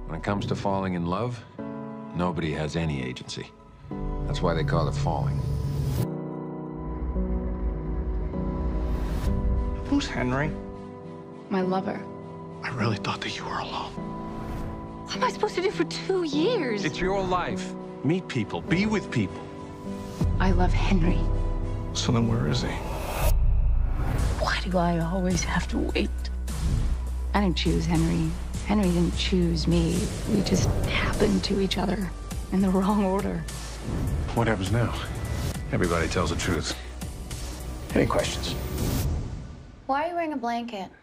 When it comes to falling in love, nobody has any agency. That's why they call it falling. Who's Henry? My lover. I really thought that you were alone. What am I supposed to do for 2 years? It's your life. Meet people. Be with people. I love Henry. So then where is he? Why do I always have to wait? I didn't choose Henry. Henry didn't choose me. We just happened to each other in the wrong order. What happens now? Everybody tells the truth. Any questions? Why are you wearing a blanket?